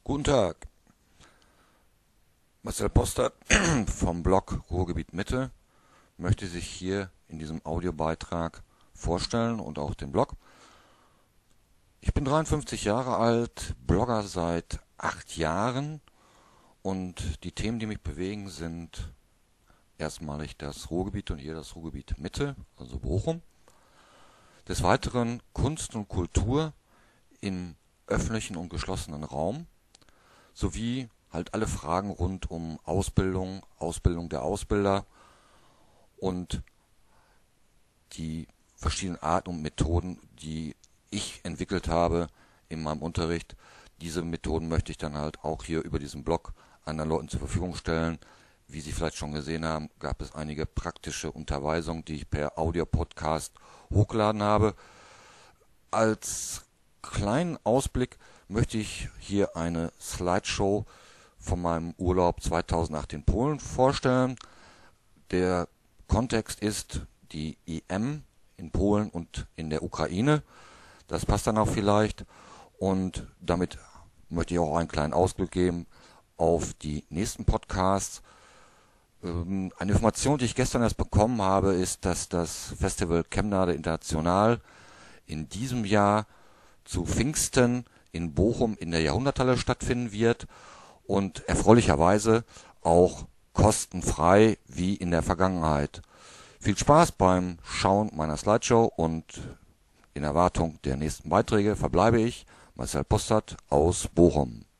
Guten Tag, Marcel Postert vom Blog Ruhrgebiet Mitte möchte sich hier in diesem Audiobeitrag vorstellen und auch den Blog. Ich bin 53 Jahre alt, Blogger seit 8 Jahren und die Themen, die mich bewegen, sind erstmalig das Ruhrgebiet und hier das Ruhrgebiet Mitte, also Bochum. Des Weiteren Kunst und Kultur im öffentlichen und geschlossenen Raum sowie halt alle Fragen rund um Ausbildung, Ausbildung der Ausbilder und die verschiedenen Arten und Methoden, die ich entwickelt habe in meinem Unterricht. Diese Methoden möchte ich dann halt auch hier über diesen Blog anderen Leuten zur Verfügung stellen. Wie Sie vielleicht schon gesehen haben, gab es einige praktische Unterweisungen, die ich per Audio-Podcast hochgeladen habe. Als kleinen Ausblick möchte ich hier eine Slideshow von meinem Urlaub 2008 in Polen vorstellen. Der Kontext ist die EM in Polen und in der Ukraine. Das passt dann auch vielleicht. Und damit möchte ich auch einen kleinen Ausblick geben auf die nächsten Podcasts. Eine Information, die ich gestern erst bekommen habe, ist, dass das Festival Chemnade International in diesem Jahr zu Pfingsten in Bochum in der Jahrhunderthalle stattfinden wird und erfreulicherweise auch kostenfrei wie in der Vergangenheit. Viel Spaß beim Schauen meiner Slideshow und in Erwartung der nächsten Beiträge verbleibe ich, Marcel Postert aus Bochum.